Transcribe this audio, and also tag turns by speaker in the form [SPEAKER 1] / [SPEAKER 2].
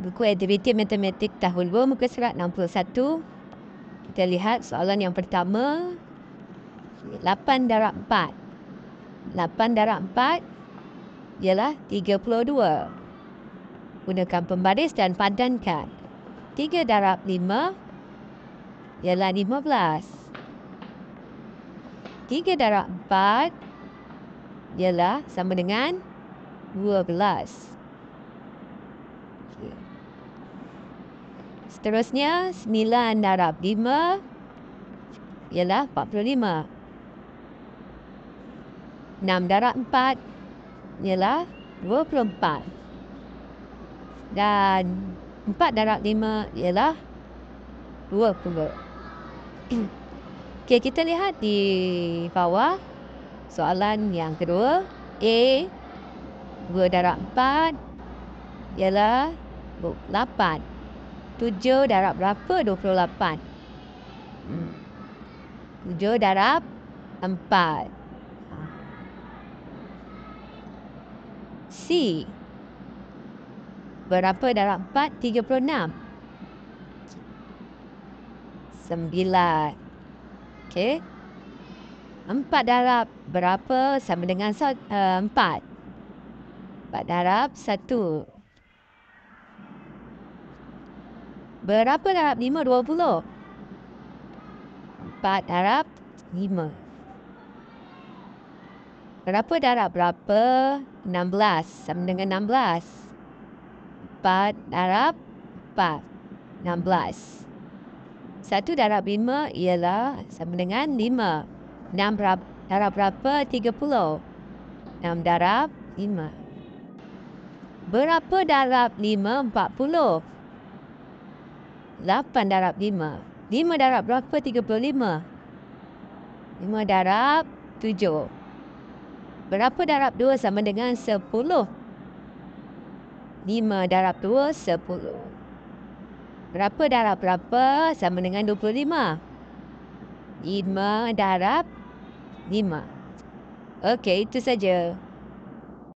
[SPEAKER 1] buku aktiviti matematik tahun 2 muka surat 61. Kita lihat soalan yang pertama. 8 darab 4. 8 darab 4 ialah 32. Gunakan pembaris dan padankan. 3 darab 5 ialah 15. 3 darab 4 ialah sama dengan 12. Seterusnya 9 darab 5 ialah 45. 6 darab 4 ialah 24. Dan 4 darab 5 ialah 20. Okey, kita lihat di bawah soalan yang kedua. A 2 darab 4 ialah 8. 7 darab berapa? 28. 7 darab 4. C. Berapa darab 4? 36. 9. Okey. 4 darab berapa sama dengan 4? 4 darab 1. Berapa darab 5? 20. 4 darab 5. Berapa darab berapa? 16. Sama dengan 16. 4 darab 4. 16. 1 darab 5 ialah sama dengan 5. 6 darab berapa? 30. 6 darab 5. Berapa darab 5? 40. 8 darab 5. 5 darab berapa? 35. 5 darab 7. Berapa darab 2 sama dengan 10? 5 darab 2, 10. Berapa darab berapa sama dengan 25? 5 darab 5. Okey, itu saja.